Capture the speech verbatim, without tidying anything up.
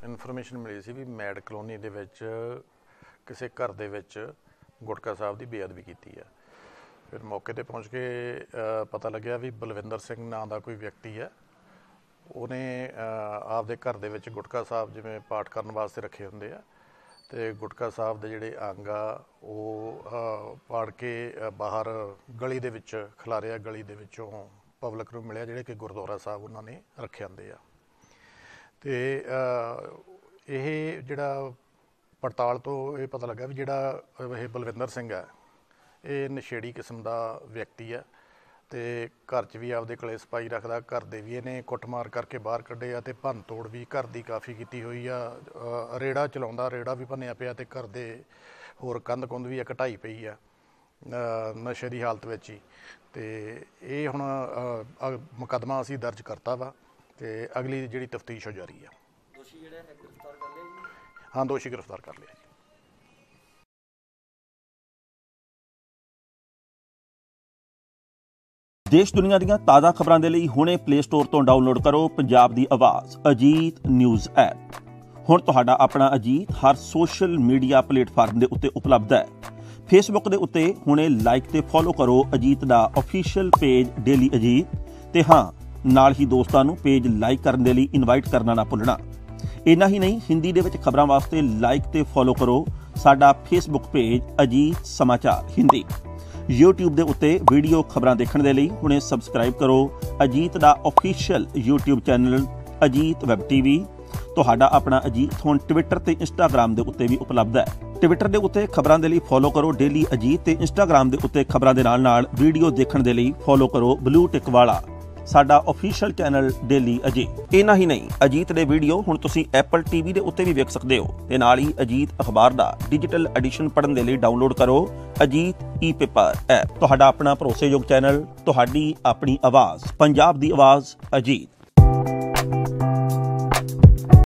Information ਮਿਲੀ ਸੀ ਵੀ made colony ਦੇ ਵਿੱਚ ਕਿਸੇ ਘਰ ਦੇ ਵਿੱਚ ਗੁਟਕਾ ਸਾਹਿਬ ਦੀ ਬੇਅਦਬੀ ਕੀਤੀ ਆ। ਫਿਰ ਮੌਕੇ ਤੇ ਪਹੁੰਚ ਕੇ ਪਤਾ ਲੱਗਿਆ ਵੀ ਬਲਵਿੰਦਰ ਸਿੰਘ ਨਾਂ ਦਾ ਕੋਈ ਵਿਅਕਤੀ ਹੈ, ਉਹਨੇ ਆਪਦੇ ਘਰ ਦੇ ਵਿੱਚ ਗੁਟਕਾ ਸਾਹਿਬ ਜਿਵੇਂ ਪਾਠ ਕਰਨ ਵਾਸਤੇ ਰੱਖੇ ਹੁੰਦੇ ਆ, ਤੇ ਗੁਟਕਾ ਸਾਹਿਬ ਦੇ ਜਿਹੜੇ ਅੰਗ ਆ ਉਹ ਪਾੜ ਕੇ ਬਾਹਰ ਗਲੀ ਦੇ ਵਿੱਚ ਖਿਲਾਰਿਆ। ਗਲੀ ਦੇ ਵਿੱਚੋਂ ਪਬਲਿਕ ਨੂੰ ਮਿਲਿਆ ਜਿਹੜੇ ਕਿ ਗੁਰਦੁਆਰਾ ਸਾਹਿਬ ਉਹਨਾਂ ਨੇ ਰੱਖੇ ਹੁੰਦੇ ਆ। ਤੇ ਇਹ ਜਿਹੜਾ ਪੜਤਾਲ ਤੋਂ ਇਹ ਪਤਾ ਲੱਗਾ ਵੀ ਜਿਹੜਾ ਇਹ ਬਲਵਿੰਦਰ ਸਿੰਘ ਹੈ ਇਹ ਨਸ਼ੇੜੀ ਕਿਸਮ ਦਾ ਵਿਅਕਤੀ ਹੈ, ਤੇ ਘਰ 'ਚ ਵੀ ਆਪਦੇ ਕਲੇਸ਼ ਪਾਈ ਰੱਖਦਾ। ਘਰ ਦੇ ਵੀ ਇਹਨੇ ਕੁੱਟਮਾਰ ਕਰਕੇ ਬਾਹਰ ਕੱਢੇ ਆ, ਤੇ ਭੰਨ ਤੋੜ ਵੀ ਘਰ ਦੀ ਕਾਫੀ ਕੀਤੀ ਹੋਈ ਆ। ਰੇੜਾ ਚਲਾਉਂਦਾ, ਰੇੜਾ ਵੀ ਭੰਨਿਆ ਪਿਆ, ਤੇ ਘਰ ਦੇ ਹੋਰ ਕੰਧ ਕੁੰਧ ਵੀ ਇੱਕ ਢਾਈ ਪਈ ਆ ਨਸ਼ੇ ਦੀ ਹਾਲਤ ਵਿੱਚ ਹੀ। ਤੇ ਇਹ ਹੁਣ ਮੁਕੱਦਮਾ ਅਸੀਂ ਦਰਜ ਕਰਤਾ ਵਾ, ਤੇ ਅਗਲੀ ਜਿਹੜੀ ਤਫਤੀਸ਼ ਹੋ ਜਾਰੀ ਆ। ਦੋਸ਼ੀ ਜਿਹੜਾ ਹੈ ਗ੍ਰਿਫਤਾਰ ਕਰ ਲਿਆ ਜੀ? ਹਾਂ, ਦੋਸ਼ੀ ਗ੍ਰਿਫਤਾਰ ਕਰ ਲਿਆ ਜੀ। ਦੇਸ਼ ਦੁਨੀਆ ਦੀਆਂ ਤਾਜ਼ਾ ਖਬਰਾਂ ਦੇ ਲਈ ਹੁਣੇ ਪਲੇ ਸਟੋਰ ਤੋਂ ਡਾਊਨਲੋਡ ਕਰੋ ਪੰਜਾਬ ਦੀ ਆਵਾਜ਼ ਅਜੀਤ ਨਿਊਜ਼ ਐਪ। ਹੁਣ ਤੁਹਾਡਾ ਆਪਣਾ ਅਜੀਤ ਹਰ ਸੋਸ਼ਲ ਮੀਡੀਆ ਪਲੇਟਫਾਰਮ ਦੇ ਉੱਤੇ ਉਪਲਬਧ ਹੈ। ਫੇਸਬੁੱਕ ਦੇ ਉੱਤੇ ਹੁਣੇ ਲਾਈਕ ਤੇ ਫੋਲੋ ਕਰੋ ਅਜੀਤ ਦਾ ਅਫੀਸ਼ੀਅਲ ਪੇਜ ਡੇਲੀ ਅਜੀਤ, ਤੇ ਹਾਂ ਨਾਲ ਹੀ ਦੋਸਤਾਂ ਨੂੰ ਪੇਜ ਲਾਈਕ ਕਰਨ ਦੇ ਲਈ ਇਨਵਾਈਟ ਕਰਨਾ ਨਾ ਭੁੱਲਣਾ। ਇੰਨਾ ਹੀ ਨਹੀਂ, ਹਿੰਦੀ ਦੇ ਵਿੱਚ ਖਬਰਾਂ ਵਾਸਤੇ ਲਾਈਕ ਤੇ ਫੋਲੋ ਕਰੋ ਸਾਡਾ ਫੇਸਬੁੱਕ ਪੇਜ ਅਜੀਤ ਸਮਾਚਾਰ ਹਿੰਦੀ। YouTube ਦੇ ਉੱਤੇ ਵੀਡੀਓ ਖਬਰਾਂ ਦੇਖਣ ਦੇ ਲਈ ਹੁਣੇ ਸਬਸਕ੍ਰਾਈਬ ਕਰੋ ਅਜੀਤ ਦਾ official YouTube channel Ajit web TV. ਤੁਹਾਡਾ ਆਪਣਾ ਅਜੀਤ ਹੁਣ ਟਵਿੱਟਰ ਤੇ ਇੰਸਟਾਗ੍ਰਾਮ ਦੇ ਉੱਤੇ ਵੀ ਉਪਲਬਧ ਹੈ। ਟਵਿੱਟਰ ਦੇ ਉੱਤੇ ਖਬਰਾਂ ਦੇ ਲਈ ਫੋਲੋ ਕਰੋ ਡੇਲੀ ਅਜੀਤ, ਤੇ ਇੰਸਟਾਗ੍ਰਾਮ ਦੇ ਉੱਤੇ ਖਬਰਾਂ ਦੇ ਨਾਲ ਨਾਲ ਵੀਡੀਓ ਦੇਖਣ ਦੇ ਲਈ ਫੋਲੋ ਕਰੋ ਬਲੂ ਟਿਕ ਵਾਲਾ ਸਾਡਾ ਅਫੀਸ਼ੀਅਲ ਚੈਨਲ ਡੇਲੀ ਅਜੀਤ। ਇੰਨਾ ਹੀ ਨਹੀਂ, ਅਜੀਤ ਦੇ ਵੀਡੀਓ ਹੁਣ ਤੁਸੀਂ ਐਪਲ ਟੀਵੀ ਦੇ ਉੱਤੇ ਵੀ ਵੇਖ ਸਕਦੇ ਹੋ, ਤੇ ਨਾਲ ਹੀ ਅਜੀਤ ਅਖਬਾਰ ਦਾ ਡਿਜੀਟਲ ਐਡੀਸ਼ਨ ਪੜ੍ਹਨ ਦੇ ਲਈ ਡਾਊਨਲੋਡ ਕਰੋ ਅਜੀਤ ਈ ਪੇਪਰ ਐਪ। ਤੁਹਾਡਾ ਆਪਣਾ ਭਰੋਸੇਯੋਗ ਚੈਨਲ, ਤੁਹਾਡੀ ਆਪਣੀ ਆਵਾਜ਼, ਪੰਜਾਬ ਦੀ ਆਵਾਜ਼ ਅਜੀਤ।